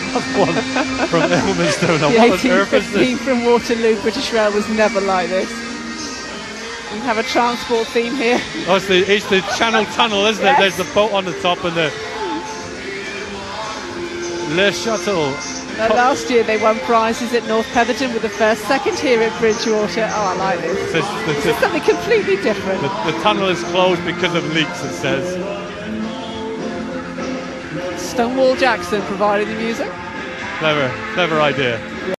one from Ilmanstone. The What on earth is 1815 this? from Waterloo British Rail was never like this. We have a transport theme here. Oh, it's the Channel Tunnel, isn't it? Yes. There's the boat on the top and the Le Shuttle. Last year they won prizes at North Petherton with the first, second here at Bridgwater. Oh, I like this. This is something completely different. The tunnel is closed because of leaks, it says. Stonewall Jackson providing the music. Clever idea.